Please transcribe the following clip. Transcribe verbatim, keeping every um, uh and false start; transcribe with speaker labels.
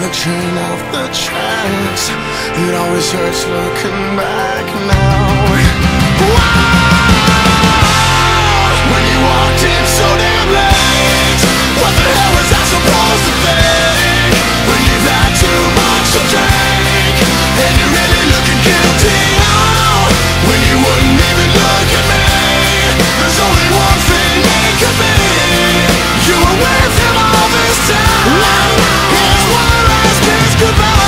Speaker 1: chain off the tracks. It always hurts looking back now. Wow, when you walked in so damn late, what the hell was I supposed to think? When you've had too much to drink, and you're really looking guilty now. When you wouldn't even look at me, there's only one thing it could be. You were with him all this time. His one last kiss goodbye.